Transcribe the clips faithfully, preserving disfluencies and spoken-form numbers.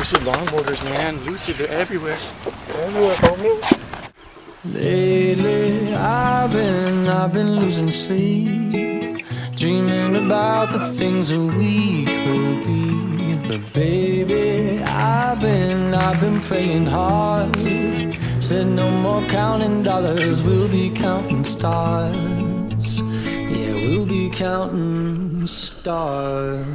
Lucid longboarders, man. Lucid, they're everywhere. They're everywhere, homie. Lately, I've been, I've been losing sleep, dreaming about the things that we could be. But baby, I've been, I've been praying hard. Said no more counting dollars, we'll be counting stars. Yeah, we'll be counting stars.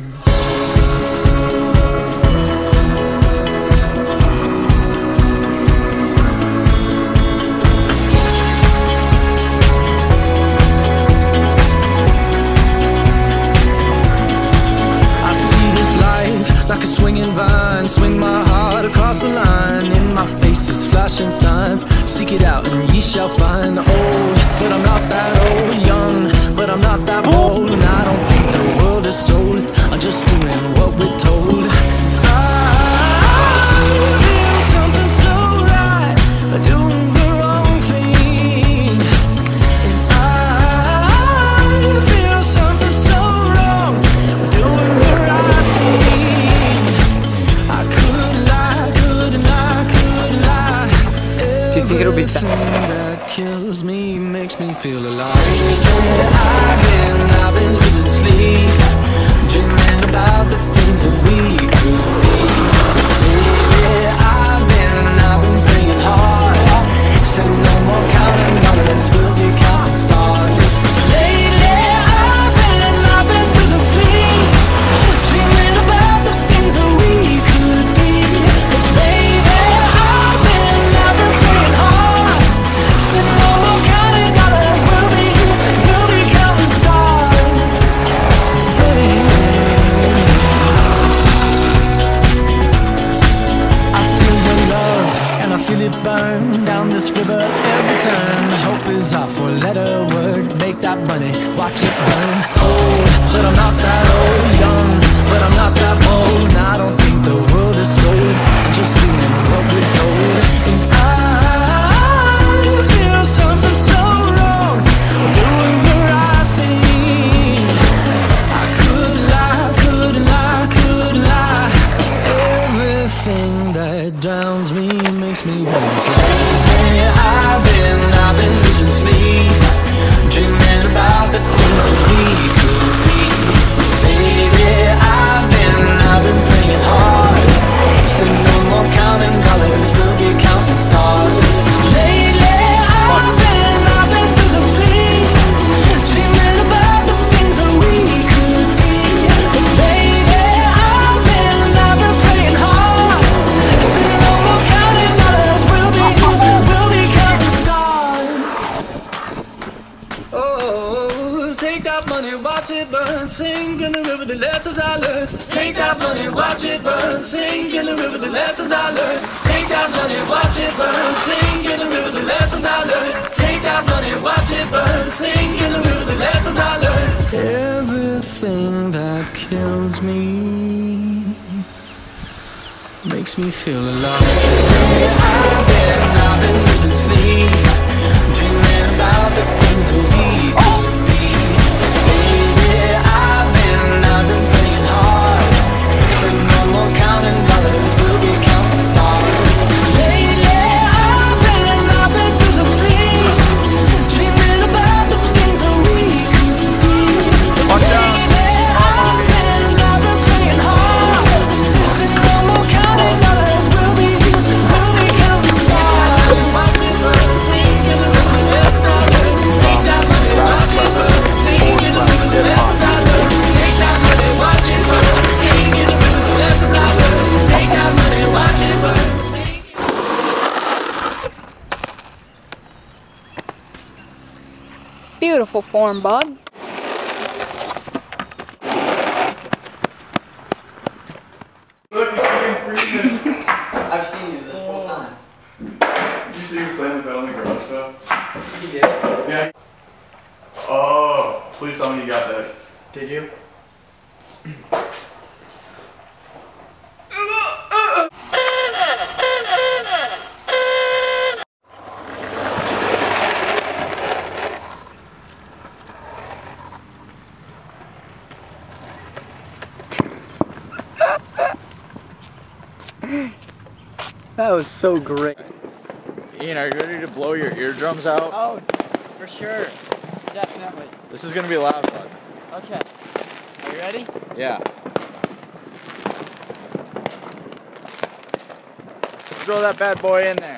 Like a swinging vine, swing my heart across the line. In my face is flashing signs. Seek it out and ye shall find. Old, but I'm not that old. Young, but I'm not that bold. And I don't think the world is sold. I'm just doing what we're told. I feel something so right, doing the wrong thing. And I feel something so wrong, doing the right thing. Do you think it'll be that? That kills me, makes me feel alive. I've been, I've been losing sleep, dreaming about the things that we could be. Baby, I've been, I've been praying hard. Said no more counting dollars, we'll be counting stars. Lately, I've been, I've been losing sleep, dreaming about the things that we could be. But baby, I've been, I've been praying hard. Said no more counting dollars, we'll be, we'll be counting stars. Baby, I feel your love and I feel it burn down this river every turn. Hope is our four-letter word. Make that money, watch it burn. Old, but I'm not that old. Young, but I'm not that bold. And I don't think the world is sold. I'm just doing what we're told. And I feel something so wrong, doing the right thing. I could lie, could lie, could lie. Everything that drowns me makes me wanna fly. I've been, I've been losing sleep, dreaming about the things that we could be. Baby, I've been, I've been praying hard. Say no more counting dollars, we'll be counting stars. Lately, I've been, I've been losing sleep, dreaming about the things that we could be. But baby, I've been, I've been praying hard. Say no more counting dollars, we'll be, we'll be counting stars. Oh, take that money, watch it burn, sink in the river, the lessons I learned. Take that money, watch it burn, sink in the river, the lessons I learned. Take that money, watch it burn, sink in the river, the lessons I learned. Take that money, watch it burn, sink in the river, the lessons I learned. Everything that kills me makes me feel alive. I've been, I've been losing sleep, dreaming about the things that we could be. Baby, I've been, I've been praying hard. Said no more counting dollars, we'll be counting stars. Lately, I've been, I've been losing sleep, dreaming about the things that we could be. Baby, I've been, I've been praying hard. Said no more counting dollars, we'll be, we'll be counting stars. Watch it burn, sing in the river, lessons I learned. Take that money, watch it burn, sing in the river, the lessons I learned. Take that money, watch it burn, sing in the river, the lessons I learned. Take that money, watch it burn, sing. Beautiful form, bud. Look, it's Kent Freeman. I've seen you this whole time. Did you see him slam his head on the garage stuff? You did? Yeah. Oh, please tell me you got that. Did you? That was so great. Ian, are you ready to blow your eardrums out? Oh, for sure. Definitely. This is gonna be loud, bud. Okay. Are you ready? Yeah. Just throw that bad boy in there.